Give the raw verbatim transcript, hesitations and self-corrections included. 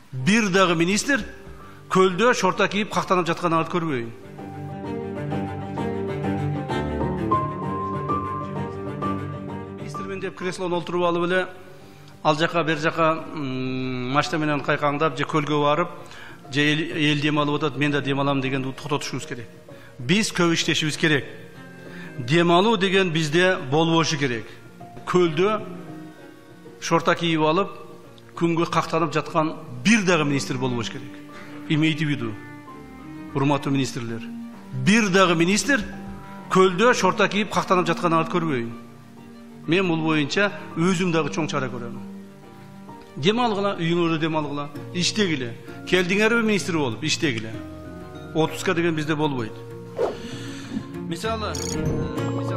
Bir дагы министр көлдө шорта кийип кактанып жатканыңарды көрбөйүн. Министрмен деп креслону олтуруп алып эле ал жака бер жака машина менен кайкаңдап же көлгө барып же эл дем алып атат, мен да дем алам дегенди токтотушубуз керек. Биз көп иштешибиз керек. Дем алуу деген бизде болбошу керек. Көлдө шорта кийип алып күнгө кактанып жаткан бир дагы министр болбош керек. Имейте в виду, урматтуу министрлер. Бир дагы министр көлдө шорта кийип кактанып жатканыңарды көрбөйүн. Мен бул боюнча өзүм дагы чоң чара көрөм. Дем алгыла, үйүңөрдө дем алгыла, иштегиле. Келдиңерби министр болуп, иштегиле. отузга деген бизде болбойт. Мисалы